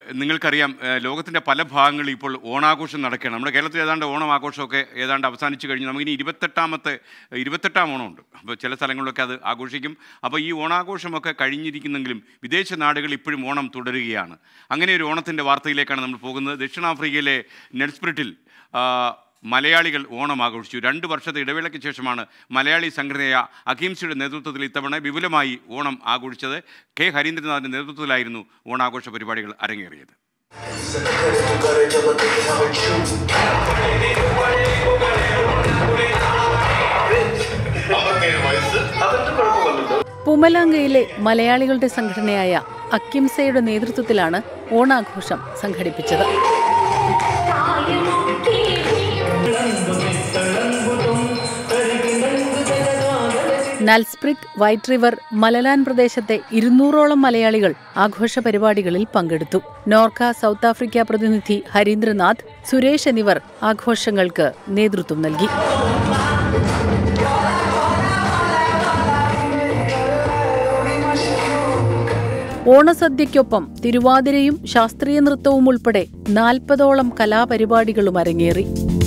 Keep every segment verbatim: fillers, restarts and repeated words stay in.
നിങ്ങൾക്കറിയാം ലോകത്തിൻ്റെ പല ഭാഗങ്ങളിൽ ഇപ്പോൾ ഓണാഘോഷം നടക്കുകയാണ്. നമ്മുടെ കേരളത്തിൽ ഏതാണ്ട് ഓണം ആഘോഷമൊക്കെ ഏതാണ്ട് അവസാനിച്ച് കഴിഞ്ഞു. നമുക്കിനി ഇരുപത്തെട്ടാമത്തെ ഇരുപത്തെട്ടാം ഓണമുണ്ട്. അപ്പോൾ ചില സ്ഥലങ്ങളിലൊക്കെ അത് ആഘോഷിക്കും. അപ്പോൾ ഈ ഓണാഘോഷമൊക്കെ കഴിഞ്ഞിരിക്കുന്നെങ്കിലും വിദേശ നാടുകൾ ഇപ്പോഴും ഓണം തുടരുകയാണ്. അങ്ങനെ ഒരു ഓണത്തിൻ്റെ വാർത്തയിലേക്കാണ് നമ്മൾ പോകുന്നത്. ദക്ഷിണാഫ്രിക്കയിലെ നെൽസ്പ്രിറ്റിൽ മലയാളികൾ ഓണം ആഘോഷിച്ചു. രണ്ട് വർഷത്തെ ഇടവേളയ്ക്ക് ശേഷമാണ് മലയാളി സംഘടനയായ അഹിംസയുടെ നേതൃത്വത്തിൽ ഇത്തവണ വിപുലമായി ഓണം ആഘോഷിച്ചത്. കെ ഹരീന്ദ്രനാഥിൻ്റെ നേതൃത്വത്തിലായിരുന്നു ഓണാഘോഷ പരിപാടികൾ അരങ്ങേറിയത്. പുമലാങ്കയിലെ മലയാളികളുടെ സംഘടനയായ അഹിംസയുടെ നേതൃത്വത്തിലാണ് ഓണാഘോഷം സംഘടിപ്പിച്ചത്. നൽസ്പ്രിക്, വൈറ്റ് റിവർ, മലലാൻ പ്രദേശത്തെ ഇരുന്നൂറോളം മലയാളികൾ ആഘോഷ പരിപാടികളിൽ പങ്കെടുത്തു. നോർക്ക സൗത്ത് ആഫ്രിക്ക പ്രതിനിധി ഹരീന്ദ്രനാഥ്, സുരേഷ് എന്നിവർ ആഘോഷങ്ങൾക്ക് നേതൃത്വം നൽകി. ഓണസദ്യയ്ക്കൊപ്പം തിരുവാതിരയും ശാസ്ത്രീയ നൃത്തവും ഉൾപ്പെടെ നാൽപ്പതോളം കലാപരിപാടികളും അരങ്ങേറി.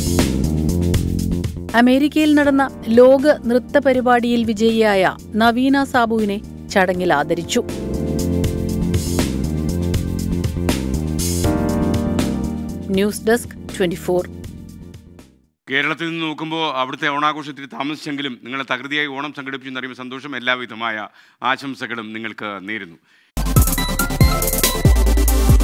അമേരിക്കയിൽ നടന്ന ലോക നൃത്ത പരിപാടിയിൽ വിജയിയായ നവീന സാബുവിനെ ചടങ്ങിൽ ആദരിച്ചു. News desk twenty four. കേരളത്തിൽ നിന്ന് നോക്കുമ്പോൾ അവിടുത്തെ ഓണാഘോഷത്തിൽ താമസിച്ചെങ്കിലും നിങ്ങളെ തകൃതിയായി ഓണം സംഘടിപ്പിച്ചെന്നറിയുമ്പോൾ സന്തോഷം. എല്ലാവിധമായ ആശംസകളും നിങ്ങൾക്ക് നേരുന്നു.